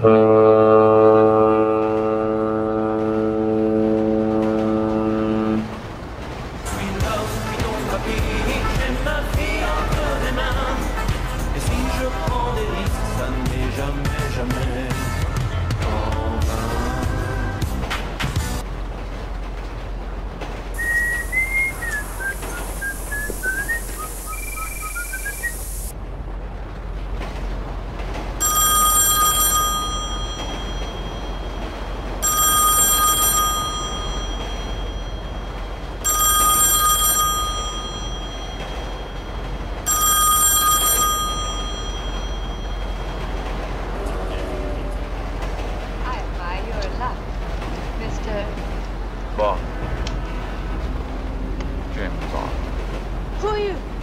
J'ai ma vie entre les mains. Et si je prends des risques, ça n'est jamais, jamais en vain. I admire your luck, Mr. Bond. James Bond. Who are you?